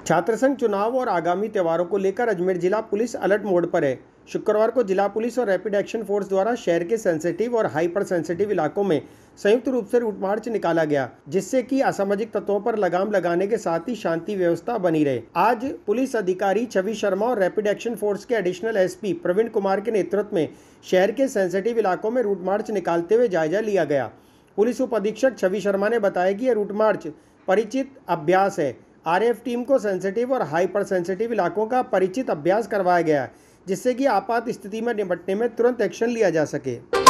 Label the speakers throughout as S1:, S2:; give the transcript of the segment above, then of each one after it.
S1: छात्र संघ चुनाव और आगामी त्योहारों को लेकर अजमेर जिला पुलिस अलर्ट मोड पर है। शुक्रवार को जिला पुलिस और रैपिड एक्शन फोर्स द्वारा शहर के सेंसिटिव और हाइपर सेंसिटिव इलाकों में संयुक्त रूप से रूट मार्च निकाला गया, जिससे कि असामाजिक तत्वों पर लगाम लगाने के साथ ही शांति व्यवस्था बनी रहे। आज पुलिस अधिकारी छवि शर्मा और रैपिड एक्शन फोर्स के एडिशनल एसपी प्रवीण कुमार के नेतृत्व में शहर के सेंसिटिव इलाकों में रूट मार्च निकालते हुए जायजा लिया गया। पुलिस उप अधीक्षक छवि शर्मा ने बताया कि यह रूट मार्च परिचित अभ्यास है। आरएएफ टीम को सेंसिटिव और हाइपर सेंसिटिव इलाकों का परिचित अभ्यास करवाया गया है, जिससे कि आपात स्थिति में निपटने में तुरंत एक्शन लिया जा सके।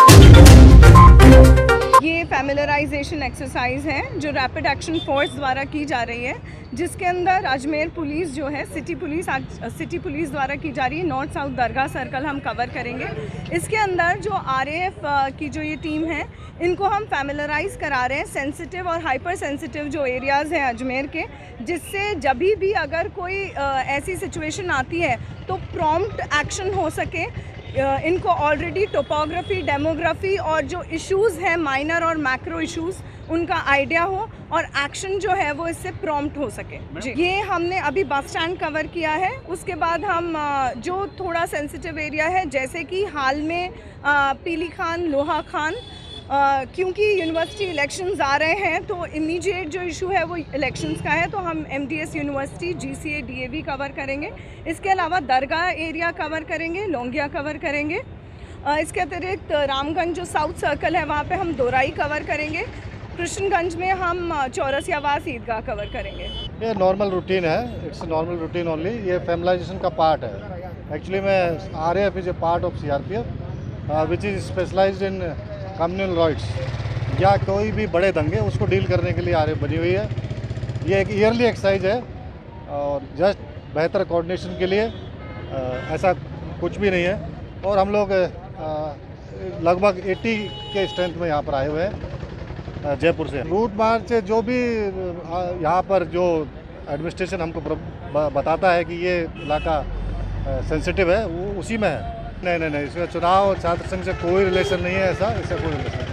S2: ये फैमिलराइजेशन एक्सरसाइज है जो रैपिड एक्शन फोर्स द्वारा की जा रही है, जिसके अंदर अजमेर पुलिस जो है सिटी पुलिस द्वारा की जा रही है। नॉर्थ साउथ दरगाह सर्कल हम कवर करेंगे। इसके अंदर जो आरएएफ की जो ये टीम है, इनको हम फैमिलराइज करा रहे हैं सेंसिटिव और हाइपर सेंसिटिव जो एरियाज़ हैं अजमेर के, जिससे जब भी अगर कोई ऐसी सिचुएशन आती है तो प्रॉम्प्ट एक्शन हो सके। इनको ऑलरेडी टोपोग्राफी, डेमोग्राफी और जो इश्यूज़ हैं माइनर और मैक्रो इश्यूज़, उनका आइडिया हो और एक्शन जो है वो इससे प्रॉम्प्ट हो सके। जी, ये हमने अभी बस स्टैंड कवर किया है। उसके बाद हम जो थोड़ा सेंसिटिव एरिया है, जैसे कि हाल में पीली खान, लोहा खान, क्योंकि यूनिवर्सिटी इलेक्शंस आ रहे हैं तो इमीडिएट जो इशू है वो इलेक्शंस का है, तो हम MDS university, GCA, DAV cover करेंगे। इसके अलावा दरगाह एरिया कवर करेंगे, लौंगिया कवर करेंगे। इसके अतिरिक्त रामगंज जो साउथ सर्कल है वहाँ पे हम दोराई कवर करेंगे। कृष्णगंज में हम चौरसियावास ईदगाह कवर करेंगे।
S3: ये नॉर्मल रूटीन है, इट्स नॉर्मल रूटीन ओनली। ये फैमिलाइजेशन का पार्ट है। एक्चुअली में RAF is a part of CRPF which is specialized in communal riots या कोई भी बड़े दंगे उसको डील करने के लिए आरएएफ बनी हुई है। ये एक ईयरली एक्सरसाइज है और जस्ट बेहतर कोऑर्डिनेशन के लिए, ऐसा कुछ भी नहीं है। और हम लोग लगभग 80 के स्ट्रेंथ में यहाँ पर आए हुए हैं जयपुर से। रूट मार्च जो भी यहाँ पर जो एडमिनिस्ट्रेशन हमको बताता है कि ये इलाका सेंसिटिव है, वो उसी में है। नहीं, इसमें चुनाव और छात्र संघ से कोई रिलेशन नहीं है, ऐसा कोई रिलेशन नहीं।